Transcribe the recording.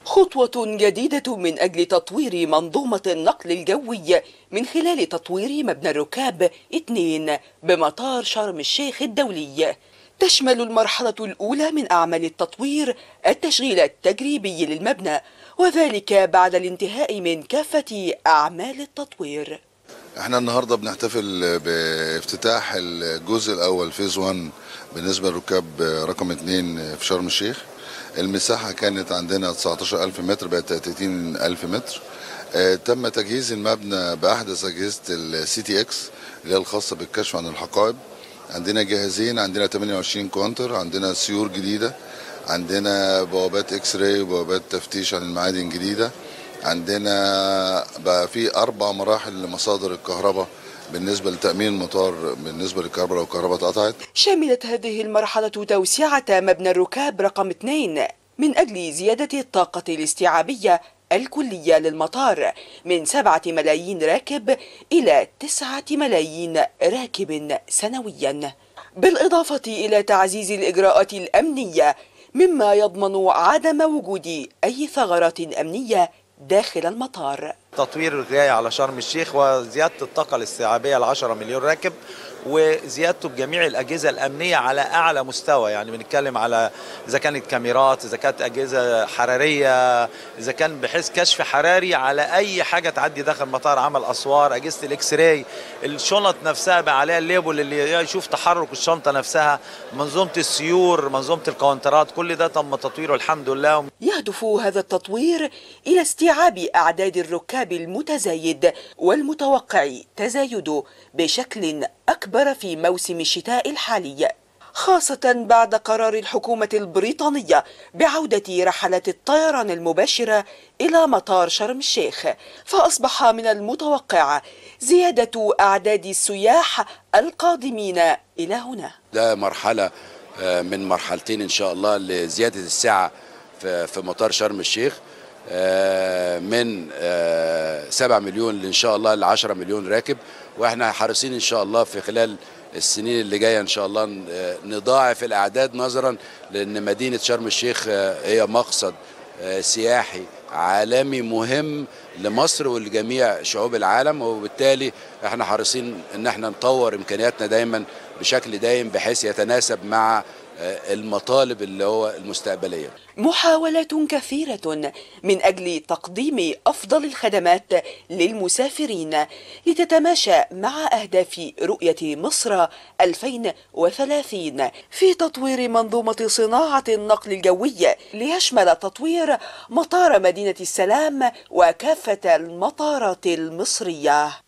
خطوة جديدة من أجل تطوير منظومة النقل الجوي من خلال تطوير مبنى الركاب 2 بمطار شرم الشيخ الدولي. تشمل المرحلة الأولى من أعمال التطوير التشغيل التجريبي للمبنى، وذلك بعد الانتهاء من كافة أعمال التطوير. احنا النهارده بنحتفل بافتتاح الجزء الأول فيز 1 بالنسبة للركاب رقم 2 في شرم الشيخ. المساحة كانت عندنا 19,000 متر بقت 30,000 متر. تم تجهيز المبنى بأحدث أجهزة السي تي اكس اللي هي الخاصة بالكشف عن الحقائب. عندنا جهازين، عندنا 28 كونتر، عندنا سيور جديدة، عندنا بوابات اكس راي وبوابات تفتيش عن المعادن جديدة. عندنا بقى في 4 مراحل لمصادر الكهرباء بالنسبة لتأمين المطار بالنسبة للكهرباء لو الكهرباء اتقطعت. شملت هذه المرحلة توسعة مبنى الركاب رقم 2 من أجل زيادة الطاقة الاستيعابية الكلية للمطار من 7 ملايين راكب إلى 9 ملايين راكب سنويا، بالإضافة إلى تعزيز الإجراءات الأمنية مما يضمن عدم وجود أي ثغرات أمنية داخل المطار. تطوير الرعاية على شرم الشيخ وزيادة الطاقة الاستيعابية ل10 مليون راكب، وزيادته بجميع الأجهزة الأمنية على أعلى مستوى. يعني بنتكلم على إذا كانت كاميرات، إذا كانت أجهزة حرارية، إذا كان بحيث كشف حراري على أي حاجة تعدي داخل المطار، عمل أسوار، أجهزة الإكس راي، الشنط نفسها بقى عليها الليبل اللي يشوف تحرك الشنطة نفسها، منظومة السيور، منظومة الكاونترات، كل ده تم تطويره الحمد لله. يهدف هذا التطوير إلى استيعاب أعداد الركاب المتزايد والمتوقع تزايده بشكل أكبر في موسم الشتاء الحالي، خاصة بعد قرار الحكومة البريطانية بعودة رحلات الطيران المباشرة إلى مطار شرم الشيخ، فأصبح من المتوقع زيادة أعداد السياح القادمين إلى هنا. ده مرحلة من مرحلتين إن شاء الله لزيادة السعة في مطار شرم الشيخ من 7 مليون إن شاء الله ل 10 مليون راكب، وإحنا حريصين إن شاء الله في خلال السنين اللي جاية إن شاء الله نضاعف الأعداد، نظرا لأن مدينة شرم الشيخ هي مقصد سياحي عالمي مهم لمصر ولجميع شعوب العالم، وبالتالي احنا حريصين ان احنا نطور امكانياتنا دايما بشكل دايم بحيث يتناسب مع المطالب اللي هو المستقبلية. محاولات كثيرة من أجل تقديم أفضل الخدمات للمسافرين لتتماشى مع أهداف رؤية مصر 2030 في تطوير منظومة صناعة النقل الجوي ليشمل تطوير مطار مدينة السلام وكافة المطارات المصرية.